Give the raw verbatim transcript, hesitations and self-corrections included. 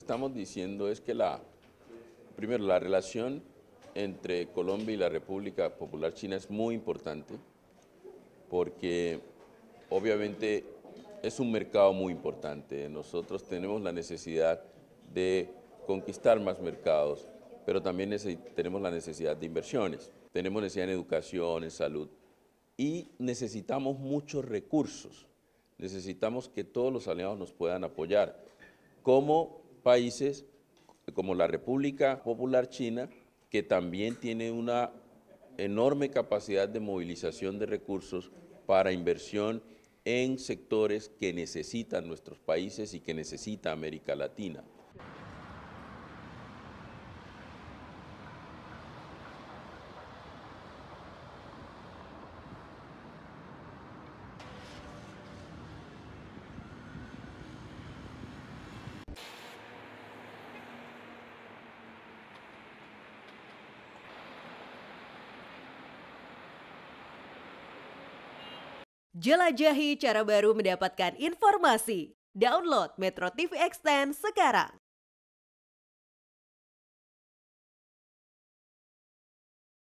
estamos diciendo es que la, primero, la relación entre Colombia y la República Popular China es muy importante porque obviamente es un mercado muy importante. Nosotros tenemos la necesidad de conquistar más mercados, pero también tenemos la necesidad de inversiones. Tenemos necesidad en educación, en salud y necesitamos muchos recursos. Necesitamos que todos los aliados nos puedan apoyar, como países como la República Popular China, que también tiene una enorme capacidad de movilización de recursos para inversión en sectores que necesitan nuestros países y que necesita América Latina. Jelajahi cara baru mendapatkan informasi. Download Metro T V Extend sekarang.